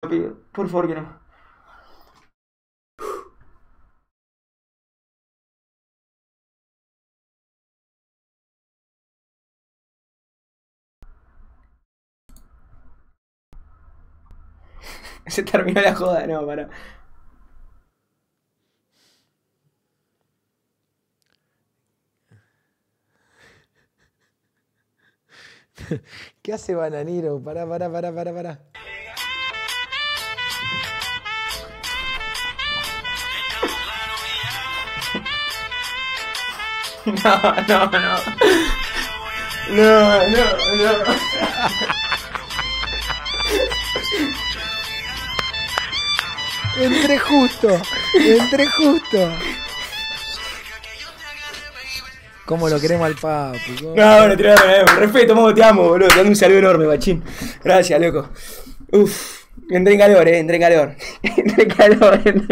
pido. Por favor que no. Se terminó la joda, no, para. ¿Qué hace Bananero? Pará. No. No. Entré justo. ¿Cómo lo queremos al papi? No, no, respeto, modo, te amo, boludo. Te mando un saludo enorme, bachín. Gracias, loco. Uf, entré en calor, entré en calor.